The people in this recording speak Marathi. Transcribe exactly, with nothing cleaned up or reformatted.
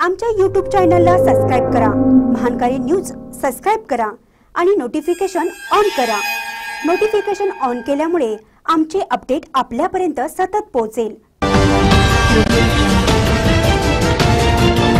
आमच्या यूट्यूब चॅनलला सबस्क्राइब करा, महानकारी न्यूज सबस्क्राइब करा आणि नोटिफिकेशन ऑन करा। नोटिफिकेशन ऑन केल्यामुळे आमचे अपडेट आपल्यापर्यंत सतत पोहोचेल।